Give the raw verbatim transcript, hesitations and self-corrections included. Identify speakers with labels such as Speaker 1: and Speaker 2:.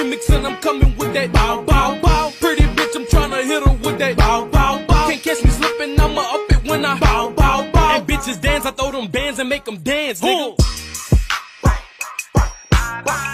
Speaker 1: remix and I'm coming with that bow, bow, bow. Pretty bitch, I'm tryna hit her with that bow, bow, bow. Can't catch me slipping, I'ma up it when I bow, bow, bow. And bitches dance, I throw them bands and make them dance, nigga.